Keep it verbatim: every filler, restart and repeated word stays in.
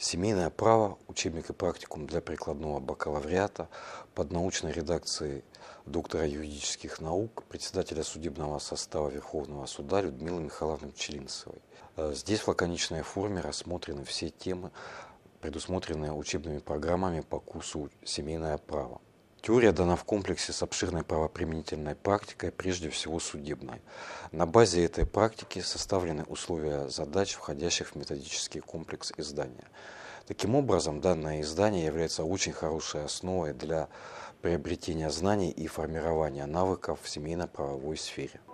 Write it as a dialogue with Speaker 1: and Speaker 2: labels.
Speaker 1: Семейное право. Учебник и практикум для прикладного бакалавриата под научной редакцией доктора юридических наук, председателя судебного состава Верховного суда Людмилы Михайловны Пчелинцевой. Здесь в лаконичной форме рассмотрены все темы, предусмотренные учебными программами по курсу «Семейное право». Теория дана в комплексе с обширной правоприменительной практикой, прежде всего судебной. На базе этой практики составлены условия задач, входящих в методический комплекс издания. Таким образом, данное издание является очень хорошей основой для приобретения знаний и формирования навыков в семейно-правовой сфере.